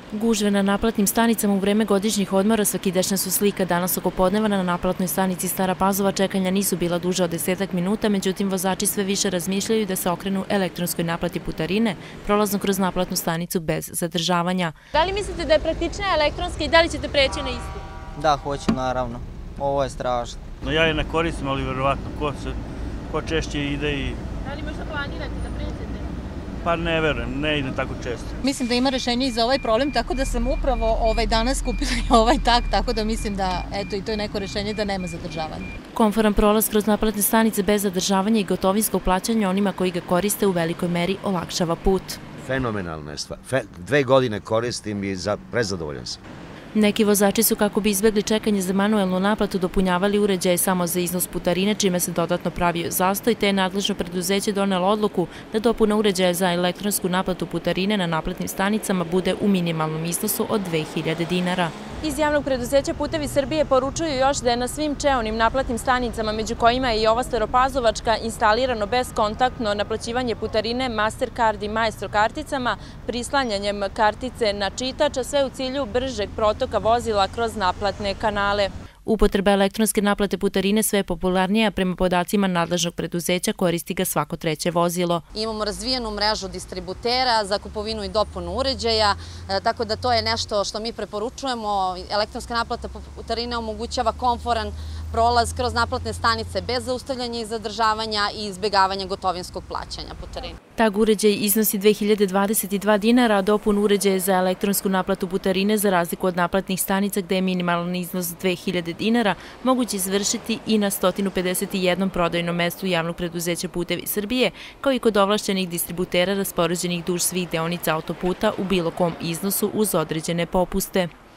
Gužve na naplatnim stanicama u vreme godišnjih odmora svakidašnja su slika. Danas oko podneva na naplatnoj stanici Stara Pazova čekanja nisu bila duža od 10 minuta, međutim vozači sve više razmišljaju da se okrenu elektronskoj naplati putarine, prolazno kroz naplatnu stanicu bez zadržavanja. Da li mislite da je praktičnija elektronska i da li ćete preći na istu? Da, hoću naravno. Ovo je strašno. No ja je ne koristim, ali verovatno ko češće ide i... Da li možda planirate da pređete? Pa ne verujem, ne idem tako često. Mislim da ima rešenje i za ovaj problem, tako da sam upravo danas kupila i ovaj tak, tako da mislim da eto i to je neko rešenje da nema zadržavanja. Komforan prolaz kroz naplatne stanice bez zadržavanja i gotovinskog plaćanja onima koji ga koriste u velikoj meri olakšava put. Fenomenalna je stvar. 2 godine koristim i prezadovoljan sam. Neki vozači su, kako bi izbegli čekanje za manuelnu naplatu, dopunjavali uređaje samo za iznos putarine, čime se dodatno pravio zastoj, te je nadležno preduzeće donelo odluku da dopuna uređaja za elektronsku naplatu putarine na naplatnim stanicama bude u minimalnom iznosu od 2000 dinara. Iz javnog preduzeća Putevi Srbije poručuju još da je na svim čeonim naplatnim stanicama, među kojima je i ova staropazovačka, instalirano bezkontaktno naplaćivanje putarine Mastercard i Maestro karticama, prislanjanjem kartice na čitač, a sve u cilju bržeg protoka vozila kroz naplatne kanale. Upotreba elektronske naplate putarine sve je popularnija, prema podacima nadležnog preduzeća koristi ga svako 3. vozilo. Imamo razvijenu mrežu distributera za kupovinu i dopunu uređaja, tako da to je nešto što mi preporučujemo. Elektronska naplata putarine omogućava komforan prolaz kroz naplatne stanice bez zaustavljanja i zadržavanja i izbjegavanja gotovinskog plaćanja putarine. Tag uređaj iznosi 2022 dinara, a dopun uređaja za elektronsku naplatu putarine, za razliku od naplatnih stanica gde je minimalan iznos 2000 dinara, moguće izvršiti i na 151 prodajnom mestu javnog preduzeća Putevi Srbije, kao i kod ovlašćenih distributera raspoređenih duž svih deonica autoputa u bilo kom iznosu uz određene popuste.